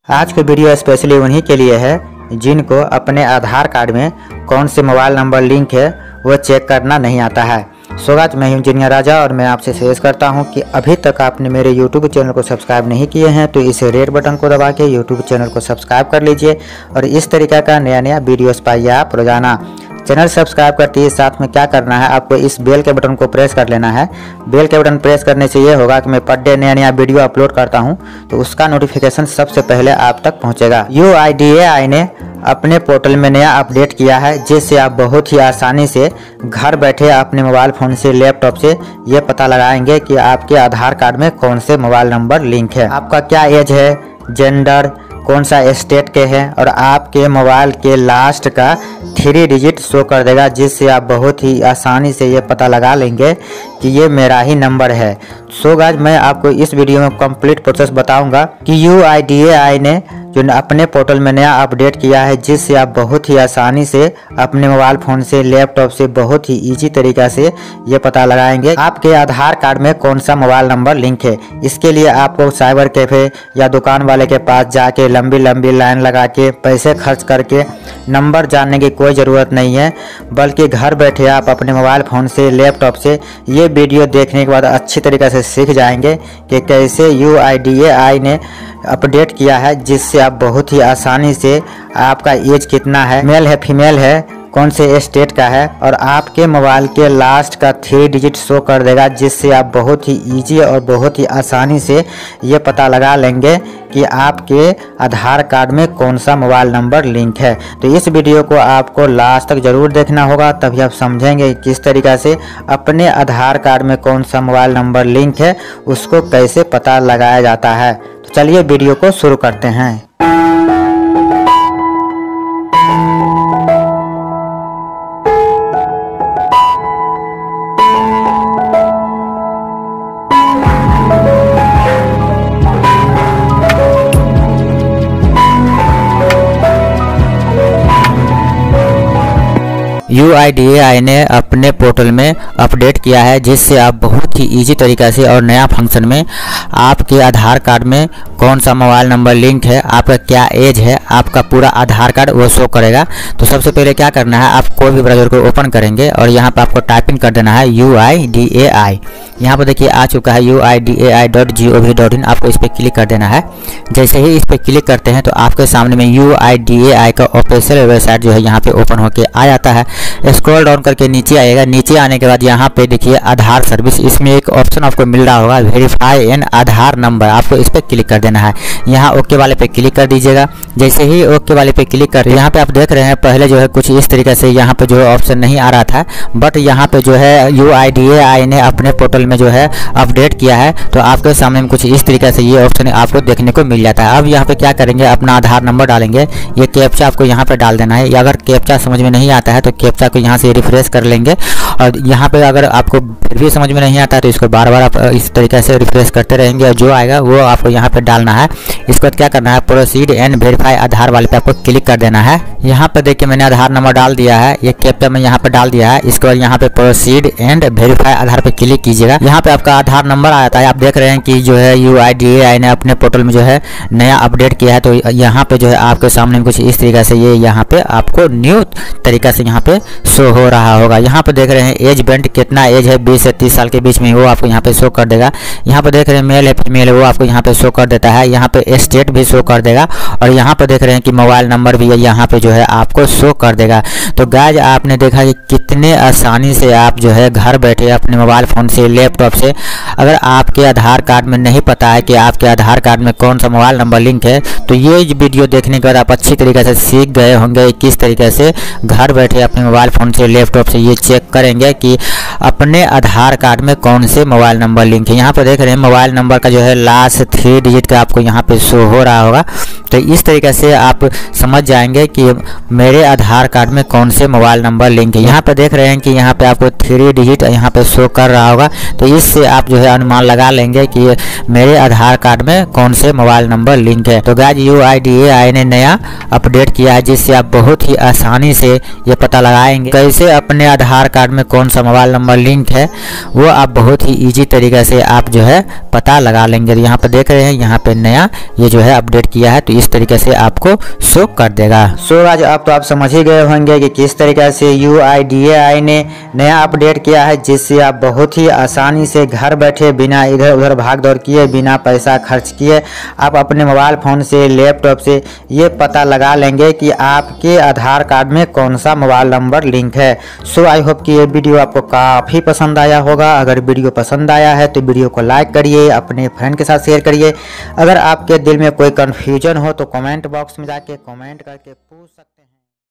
आज की video specially उन्हीं के लिए है जिनको अपने आधार कार्ड में कौन से मोबाइल नंबर लिंक है वो चेक करना नहीं आता है। सो गाइस, मैं इंजीनियर राजा और मैं आपसे सजेस्ट करता हूं कि अभी तक आपने मेरे YouTube चैनल को सब्सक्राइब नहीं किए हैं तो इस रेड बटन को दबा के YouTube चैनल को सब्सक्राइब कर लीजिए और इस तरीके का नया वीडियोस पाइए आप रोजाना। चैनल सब्सक्राइब करते ही साथ में क्या करना है, आपको इस बेल के बटन को प्रेस कर लेना है। बेल के बटन प्रेस करने से ये होगा कि मैं पर डे नया वीडियो अपलोड करता हूं तो उसका नोटिफिकेशन सबसे पहले आप तक पहुंचेगा। UIDAI ने अपने पोर्टल में नया अपडेट किया है जिससे आप बहुत ही आसानी से घर बैठे अपने मोबाइल फ़ोन से लैपटॉप से ये पता लगाएंगे कि आपके आधार कार्ड में कौन से मोबाइल नंबर लिंक है, आपका क्या एज है, जेंडर, कौन सा स्टेट के हैं और आपके मोबाइल के लास्ट का 3 डिजिट शो कर देगा जिससे आप बहुत ही आसानी से ये पता लगा लेंगे कि ये मेरा ही नंबर है। सो गाइस, मैं आपको इस वीडियो में कंप्लीट प्रोसेस बताऊंगा कि UIDAI ने जो अपने पोर्टल में नया अपडेट किया है जिससे आप बहुत ही आसानी से अपने मोबाइल फ़ोन से लैपटॉप से बहुत ही इजी तरीका से ये पता लगाएंगे आपके आधार कार्ड में कौन सा मोबाइल नंबर लिंक है। इसके लिए आपको साइबर कैफ़े या दुकान वाले के पास जाके लंबी लाइन लगा के पैसे खर्च करके नंबर जानने की कोई ज़रूरत नहीं है, बल्कि घर बैठे आप अपने मोबाइल फ़ोन से लैपटॉप से ये वीडियो देखने के बाद अच्छी तरीके से सीख जाएंगे कि कैसे UIDAI ने अपडेट किया है जिससे आप बहुत ही आसानी से आपका एज कितना है, मेल है फीमेल है, कौन से स्टेट का है और आपके मोबाइल के लास्ट का 3 डिजिट शो कर देगा जिससे आप बहुत ही इजी और बहुत ही आसानी से ये पता लगा लेंगे कि आपके आधार कार्ड में कौन सा मोबाइल नंबर लिंक है। तो इस वीडियो को आपको लास्ट तक ज़रूर देखना होगा, तभी आप समझेंगे किस तरीक़ा से अपने आधार कार्ड में कौन सा मोबाइल नंबर लिंक है उसको कैसे पता लगाया जाता है। तो चलिए वीडियो को शुरू करते हैं। UIDAI ने अपने पोर्टल में अपडेट किया है जिससे आप बहुत ही इजी तरीक़ा से और नया फंक्शन में आपके आधार कार्ड में कौन सा मोबाइल नंबर लिंक है, आपका क्या एज है, आपका पूरा आधार कार्ड वो शो करेगा। तो सबसे पहले क्या करना है, आप कोई भी ब्राउज़र को ओपन करेंगे और यहाँ पर आपको टाइपिंग कर देना है UIDAI। यहाँ पर देखिए आ चुका है UIDAI.gov.in, आपको इस पर क्लिक कर देना है। जैसे ही इस पर क्लिक करते हैं तो आपके सामने में UIDAI का ऑफिशियल वेबसाइट जो है यहाँ पे ओपन होके आ जाता है। स्क्रॉल डाउन करके नीचे आएगा, नीचे आने के बाद यहाँ पे देखिए आधार सर्विस, इसमें एक ऑप्शन आपको मिल रहा होगा वेरीफाई एन आधार नंबर, आपको इस पर क्लिक कर देना है। यहाँ ओके वाले पे क्लिक कर दीजिएगा। जैसे ही ओके वाले पे क्लिक कर, यहाँ पे आप देख रहे हैं पहले जो है कुछ इस तरीके से यहाँ पे जो है ऑप्शन नहीं आ रहा था, बट यहाँ पे जो है UIDAI ने अपने पोर्टल में जो है अपडेट किया है तो आपके सामने में कुछ इस तरीके से ये ऑप्शन आपको देखने को मिल जाता है। अब यहाँ पे क्या करेंगे, अपना आधार नंबर डालेंगे, ये कैप्चा आपको यहाँ पे डाल देना है। या अगर कैप्चा समझ में नहीं आता है तो कैप्चा को यहाँ से रिफ्रेश कर लेंगे और यहाँ पे अगर आपको फिर भी समझ में नहीं आता है तो इसको बार बार आप इस तरीके से रिफ्रेश करते रहेंगे और जो आएगा वो आपको यहाँ पे डालना है। इसके बाद क्या करना है, प्रोसीड एंड वेरीफाई आधार वाले पे आपको क्लिक कर देना है। यहाँ पे देखिए मैंने आधार नंबर डाल दिया है, ये कैप्चा में यहाँ पे डाल दिया है। इसके बाद यहाँ पे प्रोसीड एंड वेरीफाई आधार पे क्लिक कीजिएगा। यहाँ पे आपका आधार नंबर आता है। आप देख रहे हैं कि जो है UIDAI ने अपने पोर्टल में जो है नया अपडेट किया है तो यहाँ पे जो है आपके सामने कुछ इस तरीके से ये यहाँ पे आपको न्यू तरीका से यहाँ पे शो हो रहा होगा। यहाँ पे देख रहे हैं एज बैंड, कितना एज है 20 से 30 साल के बीच में, वो आपको यहाँ पे शो कर देगा। यहाँ पे देख रहे हैं मेल है फीमेल है, वो आपको यहाँ पे शो कर देता है। यहाँ पे स्टेट भी शो कर देगा और यहाँ पे देख रहे हैं कि मोबाइल नंबर भी यहाँ पे जो है आपको शो कर देगा। तो गाइस, आपने देखा कि कितने आसानी से आप जो है घर बैठे अपने मोबाइल फ़ोन से लैपटॉप से, अगर आपके आधार कार्ड में नहीं पता है कि आपके आधार कार्ड में कौन सा मोबाइल नंबर लिंक है तो ये वीडियो देखने के बाद आप अच्छी तरीके से सीख गए होंगे किस तरीके से घर बैठे अपने मोबाइल फ़ोन से लैपटॉप से ये चेक करेंगे कि अपने आधार कार्ड में कौन से मोबाइल नंबर लिंक है। यहाँ पर देख रहे हैं मोबाइल नंबर का जो है लास्ट 3 डिजिट का आपको यहाँ पे शो हो रहा होगा। तो इस तरीके से आप समझ जाएंगे कि मेरे आधार कार्ड में कौन से मोबाइल नंबर लिंक है। यहाँ पे देख रहे हैं कि यहाँ पे आपको 3 डिजिट यहाँ पे शो कर रहा होगा। तो इससे आप जो है अनुमान लगा लेंगे कि मेरे आधार कार्ड में कौन से मोबाइल नंबर लिंक है। तो गाइस UIDAI ने नया अपडेट किया है जिससे आप बहुत ही आसानी से ये पता लगाएंगे कैसे अपने आधार कार्ड में कौन सा मोबाइल नंबर लिंक है, वो आप बहुत ही ईजी तरीके से आप जो है पता लगा लेंगे। यहाँ पर देख रहे हैं यहाँ पे नया ये जो है अपडेट किया है, तो इस तरीके से आपको शो कर देगा। सो गाइस अब तो आप समझ ही गए होंगे कि किस तरीके से UIDAI ने नया अपडेट किया है जिससे आप बहुत ही आसानी से घर बैठे बिना इधर उधर भाग दौड़ किए, बिना पैसा खर्च किए आप अपने मोबाइल फ़ोन से, लैपटॉप से ये पता लगा लेंगे कि आपके आधार कार्ड में कौन सा मोबाइल नंबर लिंक है। सो आई होप कि ये वीडियो आपको काफ़ी पसंद आया होगा। अगर वीडियो पसंद आया है तो वीडियो को लाइक करिए, अपने फ्रेंड के साथ शेयर करिए। अगर आपके दिल में कोई कन्फ्यूजन हो तो कमेंट बॉक्स में जाके कमेंट करके पूछ सकते हैं।